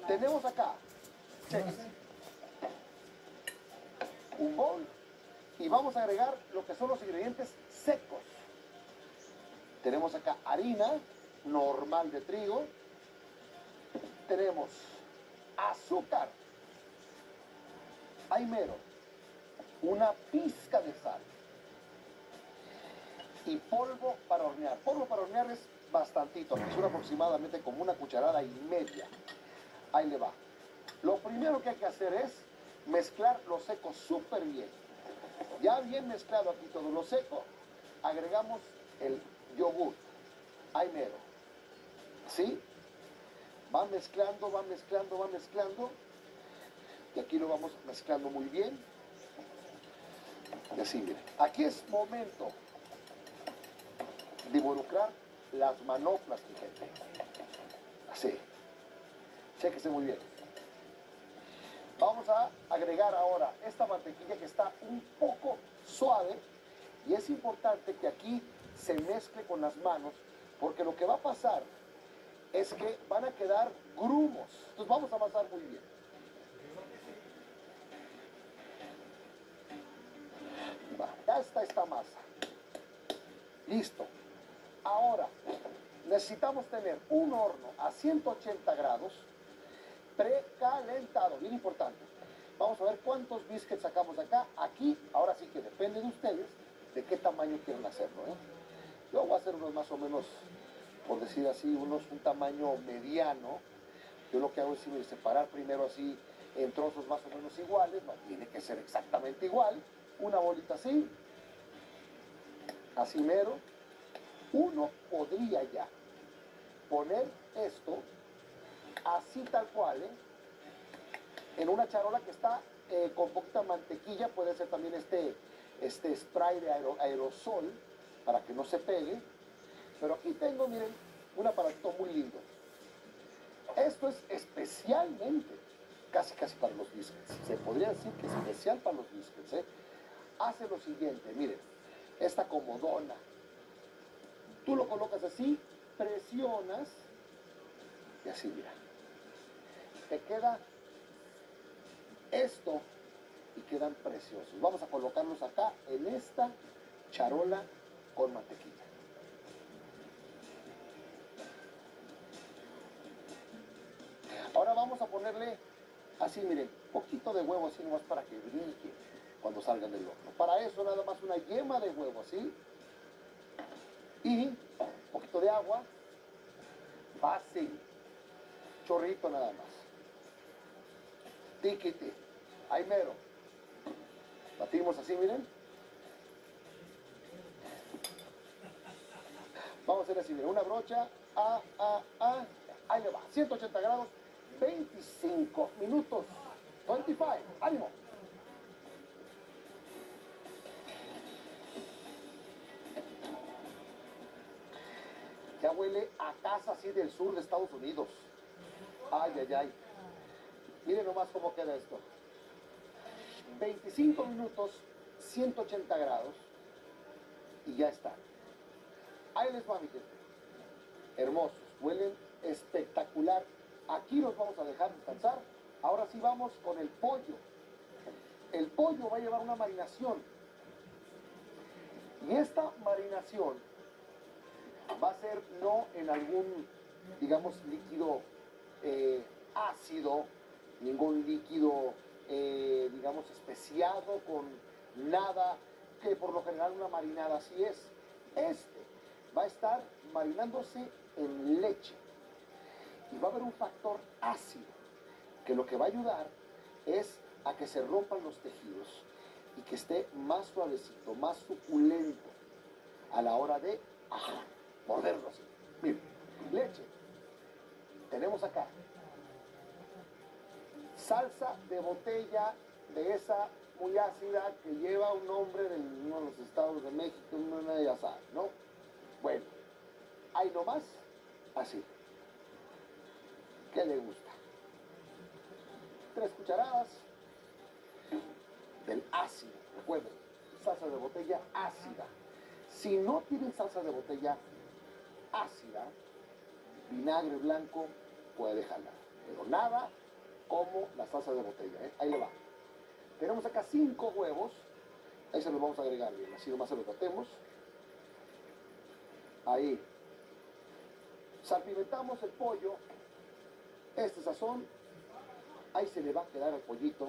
Tenemos acá, chequen, un bol y vamos a agregar lo que son los ingredientes secos. Tenemos acá harina normal de trigo, tenemos azúcar, hay mero, una pizca de sal y polvo para hornear. Polvo para hornear es bastantito, que son aproximadamente como una cucharada y media. Ahí le va. Lo primero que hay que hacer es mezclar lo seco súper bien. Ya bien mezclado aquí todo lo seco, agregamos el yogur. Ahí mero. ¿Sí? Va mezclando, va mezclando, va mezclando. Y aquí lo vamos mezclando muy bien. Y así, miren. Aquí es momento de involucrar las manoplas, mi gente. Así. Chéquese muy bien. Vamos a agregar ahora esta mantequilla que está un poco suave. Y es importante que aquí se mezcle con las manos, porque lo que va a pasar es que van a quedar grumos. Entonces vamos a amasar muy bien. Ya está esta masa. Listo. Ahora, necesitamos tener un horno a 180 grados precalentado, bien importante. Vamos a ver cuántos biscuits sacamos de acá. Aquí, ahora sí que depende de ustedes de qué tamaño quieren hacerlo, ¿eh? Yo voy a hacer unos más o menos, por decir así, un tamaño mediano. Yo lo que hago es separar primero así en trozos más o menos iguales. No tiene que ser exactamente igual. Una bolita así, así mero. Uno podría ya poner esto así tal cual, en una charola que está con poquita mantequilla. Puede ser también este spray de aerosol para que no se pegue. Pero aquí tengo, miren, un aparatito muy lindo. Esto es especialmente, casi para los biscuits. Se podría decir que es especial para los biscuits, ¿eh? Hace lo siguiente, miren, esta comodona. Tú lo colocas así, presionas y así, mira. Te queda esto y quedan preciosos. Vamos a colocarlos acá en esta charola con mantequilla. Ahora vamos a ponerle así, miren, poquito de huevo así nomás para que brille cuando salgan del horno. Para eso nada más una yema de huevo así y un poquito de agua. Fácil. Chorrito nada más. Tiquiti. Ahí mero. Batimos así, miren. Vamos a hacer así, miren, una brocha. Ahí le va. 180 grados. 25 minutos. 25. ¡Ánimo! Ya huele a casa así del sur de Estados Unidos. Ay, ay, ay. Miren nomás cómo queda esto. 25 minutos, 180 grados. Y ya está. Ahí les va, mi gente. Hermosos. Huelen espectacular. Aquí los vamos a dejar descansar. Ahora sí vamos con el pollo. El pollo va a llevar una marinación. Y esta marinación va a ser no en algún, digamos, líquido ácido, ningún líquido, digamos, especiado con nada, que por lo general una marinada así es. Este va a estar marinándose en leche. Y va a haber un factor ácido, que lo que va a ayudar es a que se rompan los tejidos y que esté más suavecito, más suculento a la hora de morderlo así. Miren, leche. Tenemos acá salsa de botella, de esa muy ácida que lleva un nombre de uno de los estados de México, una ya sabe, ¿no? Bueno, ahí nomás, así. ¿Qué le gusta? 3 cucharadas del ácido. Recuerden, salsa de botella ácida. Si no tienen salsa de botella ácida, vinagre blanco puede dejarla, pero nada como la salsa de botella, ¿eh? Ahí le va. Tenemos acá 5 huevos. Ahí se los vamos a agregar bien, así nomás se los batemos. Ahí. Salpimentamos el pollo. Este sazón. Ahí se le va a quedar al pollito.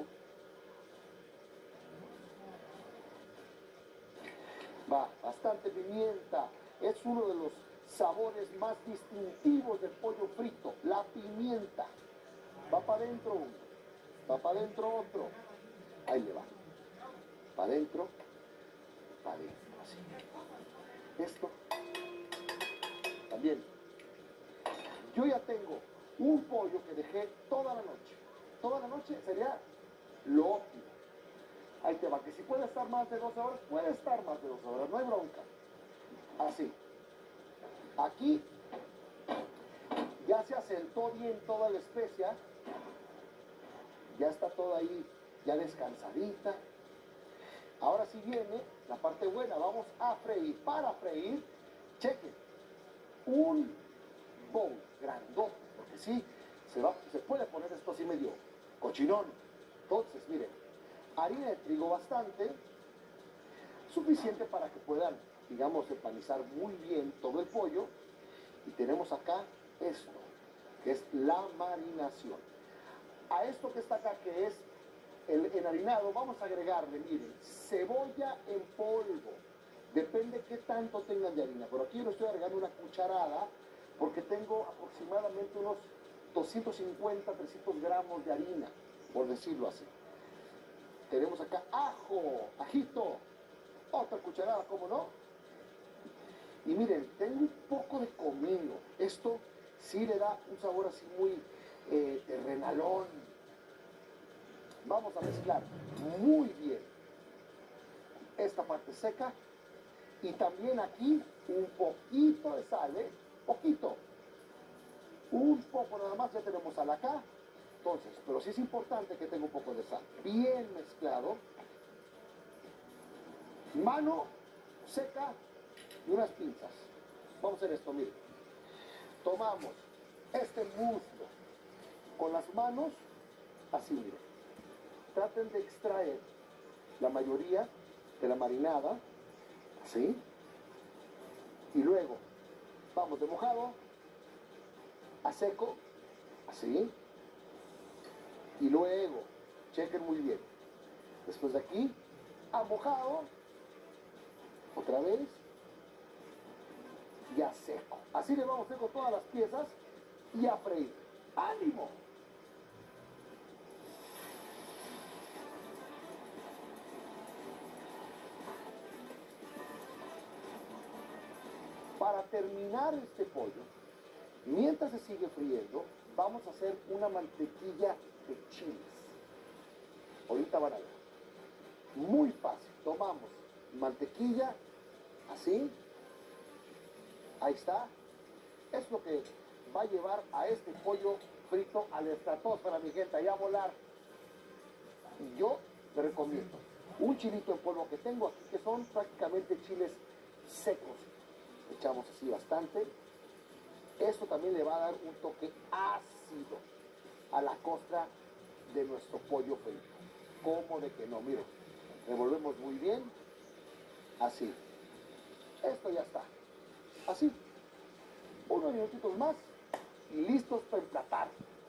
Va, bastante pimienta. Es uno de los sabores más distintivos del pollo frito. La pimienta. Va para adentro uno. Va para adentro otro. Ahí le va. Para adentro. Para adentro. Así. Esto. También. Yo ya tengo un pollo que dejé toda la noche. Toda la noche sería lo óptimo. Ahí te va, que si puede estar más de 12 horas, puede estar más de 12 horas, no hay bronca. Así. Aquí ya se asentó bien toda la especia. Ya está toda ahí, ya descansadita. Ahora sí viene la parte buena, vamos a freír. Para freír, chequen, un bowl grandote, porque sí, se puede poner esto así medio cochinón. Entonces, miren, harina de trigo bastante, suficiente para que puedan, digamos, empanizar muy bien todo el pollo. Y tenemos acá esto, que es la marinación. A esto que está acá, que es el enharinado, vamos a agregarle, miren, cebolla en polvo. Depende qué tanto tengan de harina, pero aquí yo le estoy agregando una cucharada porque tengo aproximadamente unos 250, 300 gramos de harina, por decirlo así. Tenemos acá ajo, ajito, otra cucharada, ¿cómo no? Y miren, tengo un poco de comino. Esto sí le da un sabor así muy terrenalón. Vamos a mezclar muy bien esta parte seca. Y también aquí un poquito de sal, ¿eh? Poquito. Un poco nada más, ya tenemos sal acá. Entonces, pero sí es importante que tenga un poco de sal. Bien mezclado. Mano seca y unas pinzas. Vamos a hacer esto, miren. Tomamos este muslo con las manos, así, miren. Traten de extraer la mayoría de la marinada, así. Y luego, vamos de mojado a seco, así. Y luego, chequen muy bien. Después de aquí, a mojado, otra vez, y a seco. Así le vamos a hacer con todas las piezas y a freír. ¡Ánimo! Para terminar este pollo, mientras se sigue friendo, vamos a hacer una mantequilla de chiles. Ahorita van a ver. Muy fácil. Tomamos mantequilla, así. Ahí está. Es lo que va a llevar a este pollo frito a la estratosfera, mi gente, allá a volar. Y yo le recomiendo un chilito en polvo que tengo aquí, que son prácticamente chiles secos. Echamos así bastante. Esto también le va a dar un toque ácido a la costra de nuestro pollo frito. ¿Cómo de que no? Miren, revolvemos muy bien. Así. Esto ya está. Así. Unos minutitos más y listos para emplatar.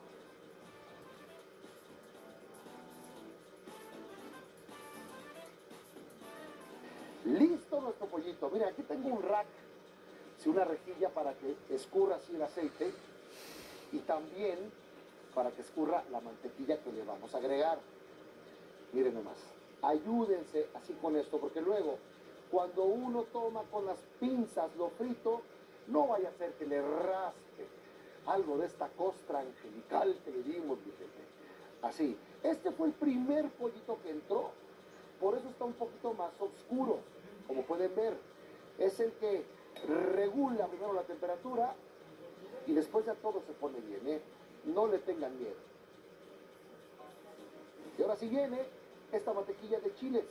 Listo nuestro pollito. Mira, aquí tengo un rack, una rejilla para que escurra así el aceite y también para que escurra la mantequilla que le vamos a agregar. Miren nomás, ayúdense así con esto, porque luego cuando uno toma con las pinzas lo frito, no vaya a ser que le raspe algo de esta costra angelical que le dimos, mi gente. Así, este fue el primer pollito que entró, por eso está un poquito más oscuro, como pueden ver. Es el que regula primero la temperatura y después ya todo se pone bien, ¿eh? No le tengan miedo. Y ahora sí viene esta mantequilla de chiles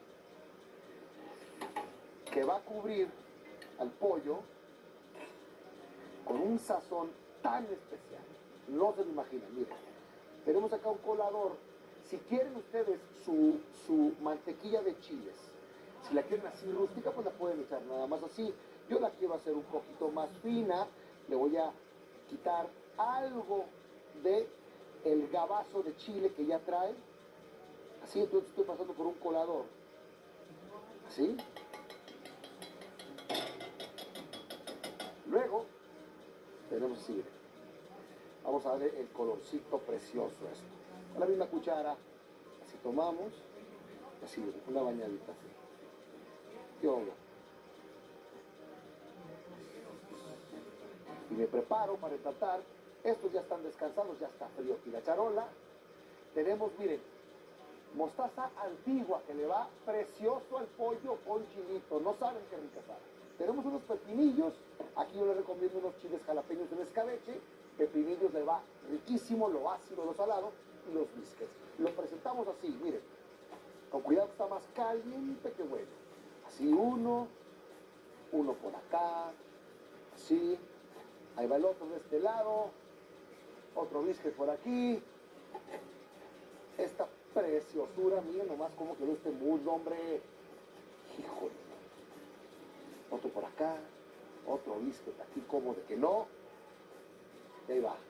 que va a cubrir al pollo con un sazón tan especial. No se lo imaginan, miren. Tenemos acá un colador. Si quieren ustedes su mantequilla de chiles, si la quieren así rústica, pues la pueden echar nada más así. Yo la quiero hacer un poquito más fina. Le voy a quitar algo de el gabazo de chile que ya trae. Así, entonces estoy pasando por un colador. Así. Luego, tenemos así, miren. Vamos a darle el colorcito precioso a esto. Con la misma cuchara, así tomamos, así, una bañadita así. ¿Qué onda? Y me preparo para empatar. Estos ya están descansados, ya está frío aquí la charola. Tenemos, miren, mostaza antigua que le va precioso al pollo con chilito. No saben qué rica sabe. Tenemos unos pepinillos. Aquí yo les recomiendo unos chiles jalapeños en escabeche. Pepinillos le va riquísimo, lo ácido, lo salado y los biscuits. Lo presentamos así, miren. Con cuidado, está más caliente que bueno. Así uno por acá, así. Ahí va el otro de este lado, otro biscuit por aquí. Esta preciosura, miren nomás cómo quedó este muslo, hombre. Híjole. Otro por acá, otro biscuit aquí, como de que no. Y ahí va.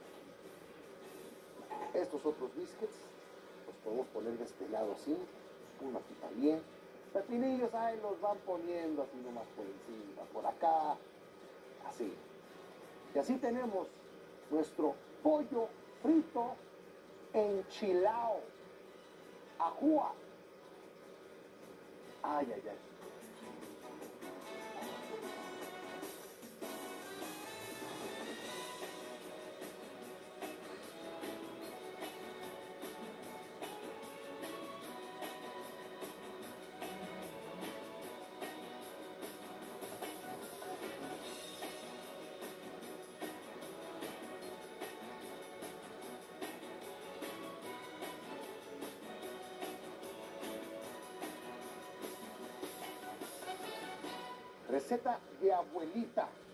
Estos otros biscuits los podemos poner de este lado así. Uno aquí también. Pepinillos ahí los van poniendo así nomás por encima, por acá. Así. Y así tenemos nuestro pollo frito enchilado. Ajúa. Ay, ay, ay. Receta de abuelita.